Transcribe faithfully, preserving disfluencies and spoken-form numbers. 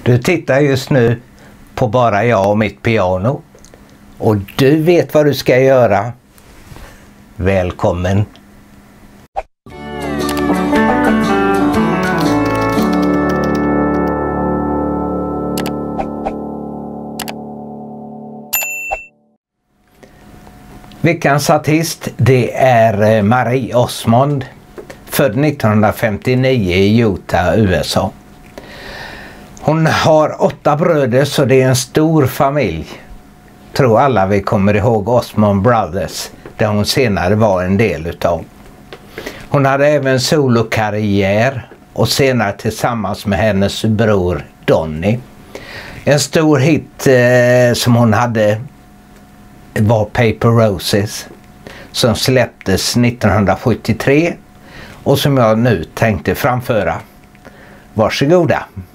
Du tittar just nu på bara jag och mitt piano. Och du vet vad du ska göra. Välkommen! Veckans artist, det är Marie Osmond, född nittonhundrafemtionio i Utah, U S A. Hon har åtta bröder, så det är en stor familj. Tror alla vi kommer ihåg Osmond Brothers, där hon senare var en del utav. Hon hade även solokarriär och senare tillsammans med hennes bror Donny. En stor hit eh, som hon hade var Paper Roses, som släpptes nittonhundrasjuttiotre och som jag nu tänkte framföra. Varsågoda!